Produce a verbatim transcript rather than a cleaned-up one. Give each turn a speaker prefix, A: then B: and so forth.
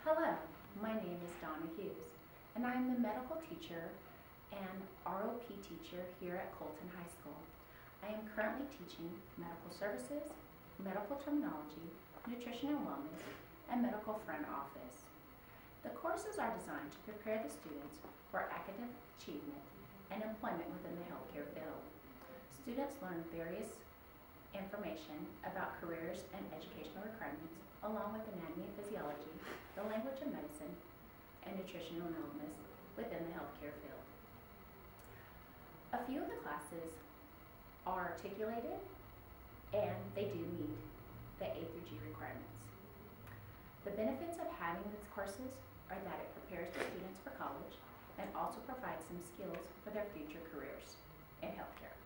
A: Hello, my name is Donna Hughes, and I am the medical teacher and R O P teacher here at Colton High School. I am currently teaching medical services, medical terminology, nutrition and wellness, and medical front office. The courses are designed to prepare the students for academic achievement and employment within the healthcare field. Students learn various information about careers and educational requirements, along with anatomy and physiology, the language of medicine, and nutritional wellness within the healthcare field. A few of the classes are articulated and they do meet the A through G requirements. The benefits of having these courses are that it prepares the students for college and also provides some skills for their future careers in healthcare.